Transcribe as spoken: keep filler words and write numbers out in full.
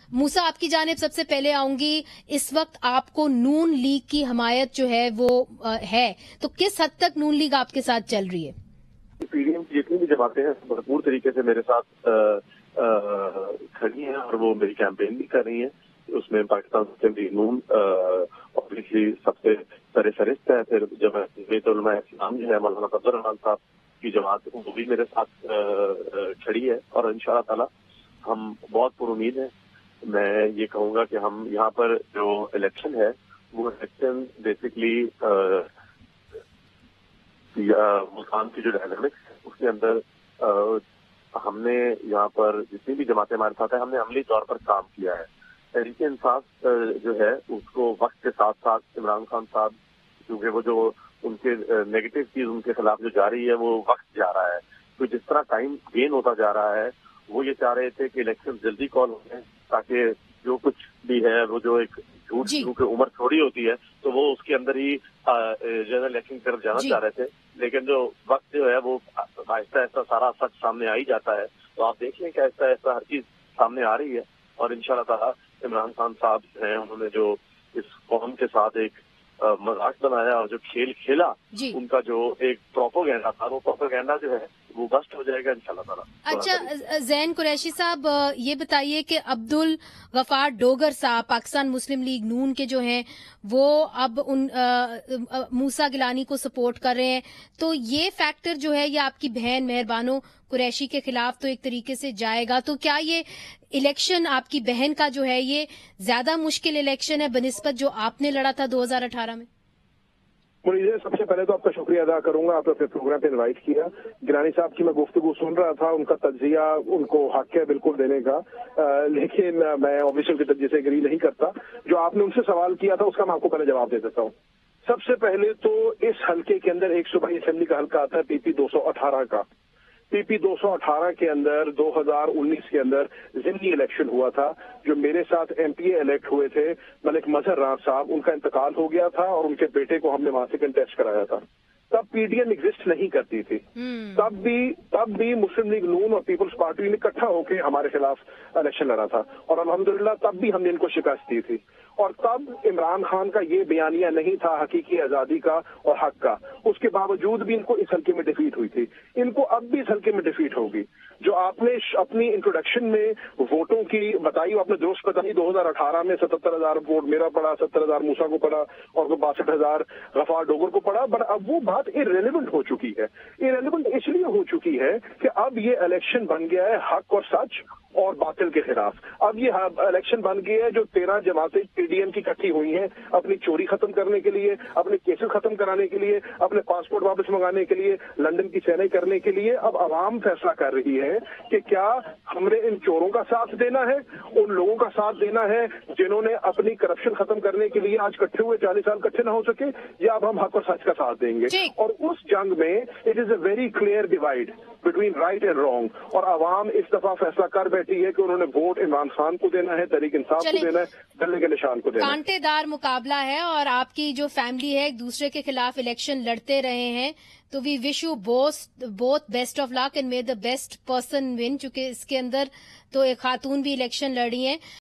موسیٰ آپ کی جانب سب سے پہلے آؤں گی. اس وقت آپ کو نون لیگ کی حمایت جو ہے وہ ہے, تو کس حد تک نون لیگ آپ کے ساتھ چل رہی ہے؟ پی ڈی ایم کی جتنی بھی جماعتیں ہیں بھرپور طریقے سے میرے ساتھ کھڑی ہیں اور وہ میری کیمپین بھی کر رہی ہیں. اس میں پاکستان مسلم لیگ نون اوبیسلی سب سے سر فہرست ہے. پھر جمعیت علماء اسلام جو ہے مولانا فضل الرحمان صاحب کی جماعت وہ بھی میرے ساتھ کھڑی ہے, اور ان شاء اللہ تعالیٰ ہم بہت پر امید ہیں. میں یہ کہوں گا کہ ہم یہاں پر جو الیکشن ہے وہ الیکشن بیسکلی ملتان کی جو ڈائنامکس ہے اس کے اندر ہم نے یہاں پر جتنی بھی جماعتیں ہمارے ساتھ ہیں ہم نے عملی طور پر کام کیا ہے. تحریک انصاف جو ہے اس کو وقت کے ساتھ ساتھ عمران خان صاحب کیونکہ وہ جو ان کے نیگیٹو چیز ان کے خلاف جو جاری ہے وہ وقت جا رہا ہے, تو جس طرح ٹائم گین ہوتا جا رہا ہے وہ یہ چاہ رہے تھے کہ الیکشن جلدی کال ہو جائیں تاکہ جو کچھ بھی ہے وہ جو ایک جھوٹ کیونکہ عمر تھوڑی ہوتی ہے تو وہ اس کے اندر ہی جنرل الیکشن کی طرف جانا چاہ رہے تھے. لیکن جو وقت جو ہے وہ آہستہ آہستہ سارا سچ سامنے آ ہی جاتا ہے. تو آپ دیکھ لیں کہ آہستہ آہستہ ہر چیز سامنے آ رہی ہے, اور ان شاء اللہ تعالیٰ عمران خان صاحب ہیں انہوں نے جو اس قوم کے ساتھ ایک مذاق بنایا اور جو کھیل کھیلا جی. ان کا جو ایک پروپوگینڈا تھا وہ پروپوگینڈا جو ہے وہ بسٹ ہو جائے گا انشاءاللہ تعالیٰ. اچھا زین قریشی صاحب یہ بتائیے کہ عبدالغفار ڈوگر صاحب پاکستان مسلم لیگ نون کے جو ہیں وہ اب ان موسیٰ گیلانی کو سپورٹ کر رہے ہیں, تو یہ فیکٹر جو ہے یہ آپ کی بہن مہربانو قریشی کے خلاف تو ایک طریقے سے جائے گا, تو کیا یہ الیکشن آپ کی بہن کا جو ہے یہ زیادہ مشکل الیکشن ہے بنسبت جو آپ نے لڑا تھا دو ہزار اٹھارہ میں؟ مجھے سب سے پہلے تو آپ کا شکریہ ادا کروں گا, آپ نے اپنے پروگرام پہ انوائٹ کیا. گیلانی صاحب کی میں گفتگو سن رہا تھا, ان کا تجزیہ ان کو حق ہے بالکل دینے کا, لیکن میں آفیشل کے تجزیے سے اگری نہیں کرتا. جو آپ نے ان سے سوال کیا تھا اس کا میں آپ کو پہلے جواب دے دیتا ہوں. سب سے پہلے تو اس حلقے کے اندر ایک صوبائی اسمبلی کا حلقہ آتا ہے پی پی دو سو اٹھارہ کا. پی پی دو سو اٹھارہ کے اندر دو ہزار انیس کے اندر ضمنی الیکشن ہوا تھا. جو میرے ساتھ ایم پی اے الیکٹ ہوئے تھے ملک مظہر راز صاحب, ان کا انتقال ہو گیا تھا اور ان کے بیٹے کو ہم نے وہاں سے کنٹیسٹ کرایا تھا. تب پی ڈی ایم ایگزسٹ نہیں کرتی تھی. تب بھی تب بھی مسلم لیگ نون اور پیپلز پارٹی نے اکٹھا ہو کے ہمارے خلاف الیکشن لڑا تھا, اور الحمدللہ تب بھی ہم نے ان کو شکست دی تھی. اور تب عمران خان کا یہ بیانیہ نہیں تھا حقیقی آزادی کا اور حق کا, اس کے باوجود بھی ان کو اس حلقے میں ڈیفیٹ ہوئی تھی. ان کو اب بھی اس حلقے میں ڈیفیٹ ہوگی. جو آپ نے اپنی انٹروڈکشن میں ووٹوں کی بتائی, آپ نے درست بتائی, دو ہزار اٹھارہ میں ستہتر ہزار ووٹ میرا پڑا, ستر ہزار موسیٰ کو پڑا اور وہ باسٹھ ہزار غفار ڈوگر کو پڑا. بٹ اب وہ بات ارریلیونٹ ہو چکی ہے. ارریلیونٹ اس لیے ہو چکی ہے کہ اب یہ الیکشن بن گیا ہے حق اور سچ اور باطل کے خلاف. اب یہ الیکشن بن گیا ہے جو تیرہ جماعتیں پی ڈی ایم کی اکٹھی ہوئی ہیں اپنی چوری ختم کرنے کے لیے, اپنے کیسز ختم کرانے کے لیے, اپنے پاسپورٹ واپس منگانے کے لیے, لندن کی سینائی کرنے کے لیے. اب عوام فیصلہ کر رہی ہے کہ کیا ہم نے ان چوروں کا ساتھ دینا ہے, ان لوگوں کا ساتھ دینا ہے جنہوں نے اپنی کرپشن ختم کرنے کے لیے آج کٹھے ہوئے چالیس سال کٹھے نہ ہو سکے, یا اب ہم حق اور سچ کا ساتھ دیں گے. اور اس جنگ میں it is a very clear divide between right and wrong, اور عوام اس دفعہ فیصلہ کر بیٹھی ہے کہ انہوں نے ووٹ عمران خان کو دینا ہے, تحریک انصاف کو دینا ہے, دلے کے نشان کو دینا ہے. کانٹے دار مقابلہ ہے اور آپ کی جو فیملی ہے ایک دوسرے کے خلاف الیکشن لڑتے رہے ہیں, تو we wish you both best of luck and may the best person win, چونکہ اس کے اندر تو ایک خاتون بھی الیکشن لڑ رہی ہیں.